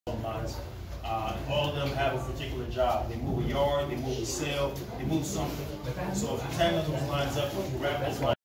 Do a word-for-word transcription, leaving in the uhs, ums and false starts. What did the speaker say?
lines. Uh, all of them have a particular job. They move a yard, they move a sail, they move something. So if you tag those lines up, you wrap those lines